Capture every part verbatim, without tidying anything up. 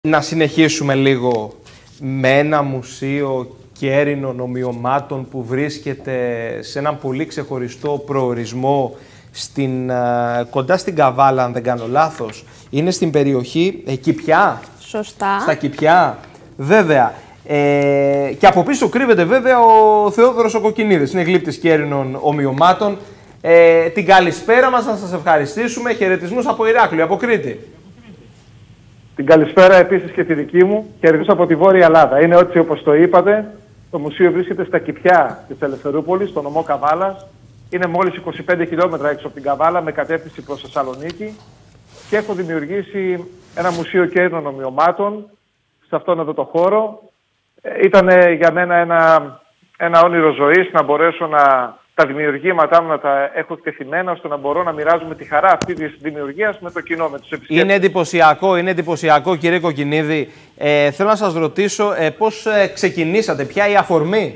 Να συνεχίσουμε λίγο με ένα μουσείο κέρινων ομοιωμάτων που βρίσκεται σε έναν πολύ ξεχωριστό προορισμό στην, κοντά στην Καβάλα, αν δεν κάνω λάθος. Είναι στην περιοχή ε, Κηπιά. Σωστά. Στα Κηπιά, βέβαια. Ε, και από πίσω κρύβεται βέβαια ο Θεόδωρος ο Κοκκινίδης, είναι γλύπτης κέρινων ομοιωμάτων. Ε, την καλησπέρα μας, να σας ευχαριστήσουμε. Χαιρετισμούς από Ηράκλειο, από Κρήτη. Την καλησπέρα επίσης και τη δική μου. Χαιρετισμούς από τη Βόρεια Ελλάδα. Είναι έτσι όπως το είπατε. Το μουσείο βρίσκεται στα Κηπιά της Ελευθερούπολης, στο νομό Καβάλας. Είναι μόλις είκοσι πέντε χιλιόμετρα έξω από την Καβάλα με κατεύθυνση προς Θεσσαλονίκη. Και έχω δημιουργήσει ένα μουσείο κέρινων ομοιωμάτων σε αυτόν εδώ το χώρο. Ήταν για μένα ένα, ένα όνειρο ζωής να μπορέσω να τα δημιουργήματά μου να τα έχω εκτεθειμένα ώστε να μπορώ να μοιράζομαι τη χαρά αυτή της δημιουργίας με το κοινό, με τους επισκέπτες. Είναι εντυπωσιακό, είναι εντυπωσιακό, κύριε Κοκκινίδη. Ε, θέλω να σας ρωτήσω ε, πώς ε, ξεκινήσατε, ποια η αφορμή.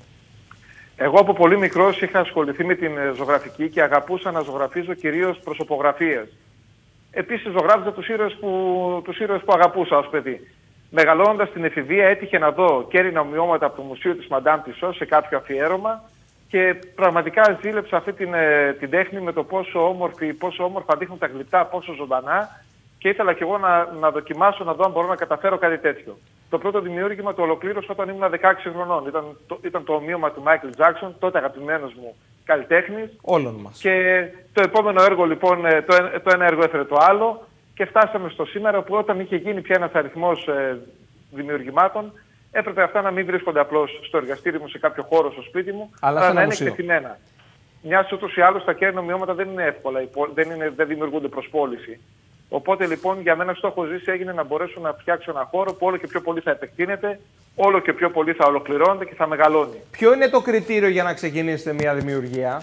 Εγώ από πολύ μικρός είχα ασχοληθεί με την ζωγραφική και αγαπούσα να ζωγραφίζω κυρίως προσωπογραφίες. Επίσης ζωγράφιζα τους ήρωες που, τους ήρωες που αγαπούσα ως παιδί. Μεγαλώνοντας στην εφηβεία έτυχε να δω κέρινα ομοιώματα από το Μουσείο της Μαντάμ Τισό σε κάποιο αφιέρωμα και πραγματικά ζήλεψα αυτή την, την τέχνη με το πόσο, όμορφη, πόσο όμορφα δείχνουν τα γλυπτά, πόσο ζωντανά και ήθελα κι εγώ να, να δοκιμάσω να δω αν μπορώ να καταφέρω κάτι τέτοιο. Το πρώτο δημιούργημα το ολοκλήρωσα όταν ήμουν δεκαέξι χρονών. Ήταν το, ήταν το ομοίωμα του Μάικλ Τζάκσον, τότε αγαπημένος μου καλλιτέχνης. Όλων μας. Και το επόμενο έργο λοιπόν, το, το ένα έργο έφερε το άλλο και φτάσαμε στο σήμερα που όταν είχε γίνει πια ένας αριθμός ε, δημιουργημάτων, έπρεπε αυτά να μην βρίσκονται απλώς στο εργαστήρι μου, σε κάποιο χώρο, στο σπίτι μου, αλλά, αλλά να είναι εκτεθειμένα. Μιας ούτως ή άλλως τα κέρδινα ομοιώματα δεν είναι εύκολα, δεν, είναι, δεν δημιουργούνται προς πώληση. Οπότε λοιπόν για μένα στόχο ζήσει έγινε να μπορέσω να φτιάξω ένα χώρο που όλο και πιο πολύ θα επεκτείνεται, όλο και πιο πολύ θα ολοκληρώνεται και θα μεγαλώνει. Ποιο είναι το κριτήριο για να ξεκινήσετε μια δημιουργία?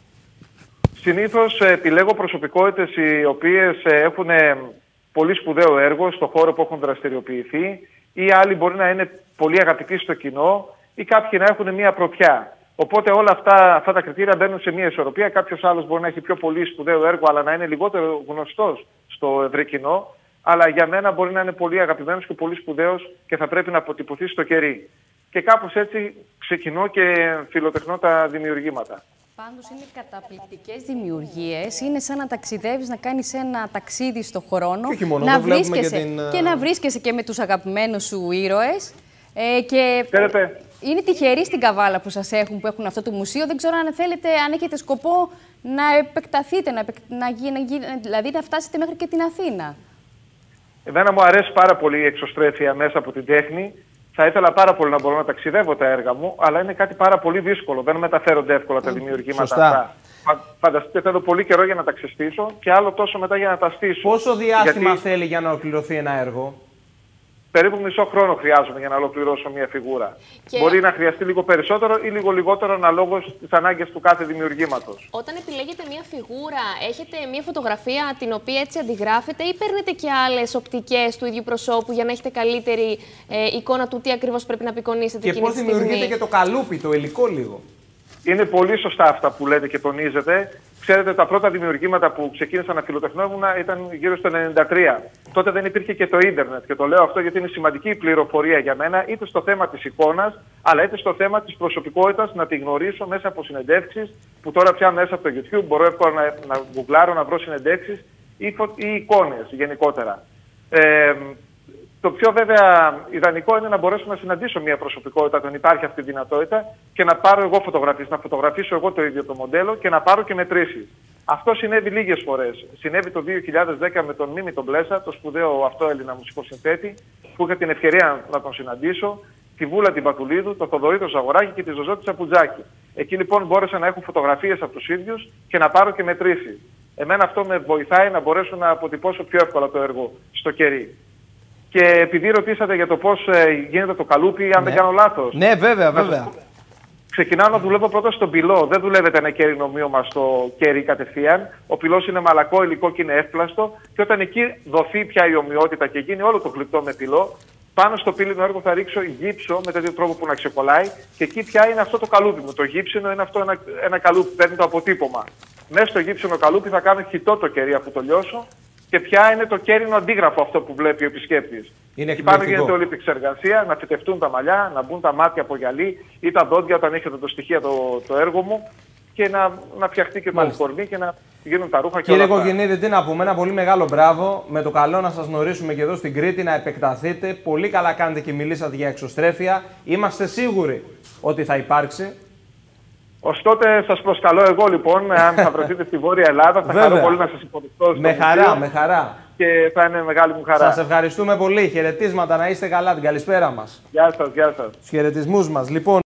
Συνήθως επιλέγω προσωπικότητες οι οποίες έχουν πολύ σπουδαίο έργο στον χώρο που έχουν δραστηριοποιηθεί ή άλλοι μπορεί να είναι πολύ αγαπητοί στο κοινό ή κάποιοι να έχουν μια πρωτιά. Οπότε όλα αυτά, αυτά τα κριτήρια μπαίνουν σε μια ισορροπία. Κάποιος άλλος μπορεί να έχει πιο πολύ σπουδαίο έργο αλλά να είναι λιγότερο γνωστός στο ευρύ κοινό. Αλλά για μένα μπορεί να είναι πολύ αγαπημένος και πολύ σπουδαίος και θα πρέπει να αποτυπωθεί στο κερί. Και κάπως έτσι ξεκινώ και φιλοτεχνώ τα δημιουργήματα. Πάντως είναι καταπληκτικές δημιουργίες, είναι σαν να ταξιδεύεις, να κάνεις ένα ταξίδι στο χρόνο, και μόνο, να βρίσκεσαι και, την... και να βρίσκεσαι και με τους αγαπημένους σου ήρωες. Ε, και Θέλετε. Είναι τυχεροί στην Καβάλα που σας έχουν, που έχουν αυτό το μουσείο. Δεν ξέρω αν θέλετε, αν έχετε σκοπό να επεκταθείτε, να, επεκ... να, γι... να γι... δηλαδή να φτάσετε μέχρι και την Αθήνα. Εμένα μου αρέσει πάρα πολύ η εξωστρέφεια μέσα από την τέχνη. Θα ήθελα πάρα πολύ να μπορώ να ταξιδεύω τα έργα μου, αλλά είναι κάτι πάρα πολύ δύσκολο. Δεν μεταφέρονται εύκολα τα δημιουργήματα Σωστά. αυτά. Φανταστείτε, θέλω πολύ καιρό για να τα ξεστήσω και άλλο τόσο μετά για να τα στήσω. Πόσο διάστημα Γιατί... θέλει για να ολοκληρωθεί ένα έργο? Περίπου μισό χρόνο χρειάζομαι για να ολοκληρώσω μια φιγούρα. Και... Μπορεί να χρειαστεί λίγο περισσότερο ή λίγο λιγότερο αναλόγως στις ανάγκες του κάθε δημιουργήματος. Όταν επιλέγετε μια φιγούρα, έχετε μια φωτογραφία την οποία έτσι αντιγράφετε ή παίρνετε και άλλες οπτικές του ίδιου προσώπου για να έχετε καλύτερη ε, εικόνα του τι ακριβώς πρέπει να απεικονίσετε εκείνη τη στιγμή? Και πώς δημιουργείτε και το καλούπι, το υλικό λίγο? Είναι πολύ σωστά αυτά που λέτε και τονίζετε. Ξέρετε, τα πρώτα δημιουργήματα που ξεκίνησα να φιλοτεχνόμουν ήταν γύρω στο ενενήντα τρία. Τότε δεν υπήρχε και το ίντερνετ. Και το λέω αυτό γιατί είναι σημαντική η πληροφορία για μένα, είτε στο θέμα της εικόνας, αλλά είτε στο θέμα της προσωπικότητας, να τη γνωρίσω μέσα από συνεντεύξεις, που τώρα πια μέσα από το YouTube μπορώ εύκολα να, να γκουγκλάρω, να βρω συνεντεύξεις ή, ή εικόνες γενικότερα. Ε, Το πιο βέβαια ιδανικό είναι να μπορέσω να συναντήσω μια προσωπικότητα όταν υπάρχει αυτή η δυνατότητα και να πάρω εγώ φωτογραφίες, να φωτογραφίσω εγώ το ίδιο το μοντέλο και να πάρω και μετρήσεις. Αυτό συνέβη λίγες φορές. Συνέβη το δύο χιλιάδες δέκα με τον Μίμη τον Μπλέσα, το σπουδαίο αυτό Έλληνα μουσικοσυνθέτη, που είχα την ευκαιρία να τον συναντήσω, τη Βούλα την Πατουλίδου, τον Θοδωρή τον Ζαγοράκη και τη Ζωζό τη Σαπουτζάκη. Εκεί λοιπόν μπόρεσα να έχω φωτογραφίες από τους ίδιους και να πάρω και μετρήσεις. Εμένα αυτό με βοηθάει να μπορέσω να αποτυπώσω πιο εύκολα το έργο στο κερί. Και επειδή ρωτήσατε για το πώς ε, γίνεται το καλούπι, αν ναι. δεν κάνω λάθος. Ναι, βέβαια, βέβαια. Ξεκινάω να δουλεύω πρώτα στον πυλό. Δεν δουλεύεται ένα κέρινο ομοίωμα στο κέρι κατευθείαν. Ο πυλός είναι μαλακό υλικό και είναι εύπλαστο. Και όταν εκεί δοθεί πια η ομοιότητα και γίνει όλο το γλυπτό με πυλό, πάνω στο πύλινο έργο θα ρίξω γύψο με τέτοιο τρόπο που να ξεκολλάει. Και εκεί πια είναι αυτό το καλούπι μου. Το γύψινο είναι αυτό ένα, ένα καλούπι, παίρνει το αποτύπωμα. Μέσα στο γύψινο καλούπι θα κάνω χυτό το κερί αφού το λιώσω. Και ποια είναι το κέρινο αντίγραφο αυτό που βλέπει ο επισκέπτης. Είναι και πάνω εκπληκτικό. γίνεται όλη η εξεργασία, να φυτευτούν τα μαλλιά, να μπουν τα μάτια από γυαλί ή τα δόντια όταν έχετε το στοιχείο το, το έργο μου και να, να φτιαχτεί και το κορμί και να γίνουν τα ρούχα και Κύριε όλα αυτά. Κοκκινίδη, τι να πούμε, ένα πολύ μεγάλο μπράβο. Με το καλό να σας γνωρίσουμε και εδώ στην Κρήτη, να επεκταθείτε. Πολύ καλά κάνετε και μιλήσατε για εξωστρέφεια. Είμαστε σίγουροι ότι θα υπάρξει. Ως τότε σας προσκαλώ εγώ λοιπόν, αν θα βρεθείτε στη Βόρεια Ελλάδα, θα χαρώ πολύ να σας υποδεχτώ στο Με χαρά, μουσείο με χαρά. και θα είναι μεγάλη μου χαρά. Σας ευχαριστούμε πολύ. Χαιρετίσματα, να είστε καλά. Την καλησπέρα μας. Γεια σας, γεια σας. Τους χαιρετισμούς μας. Λοιπόν,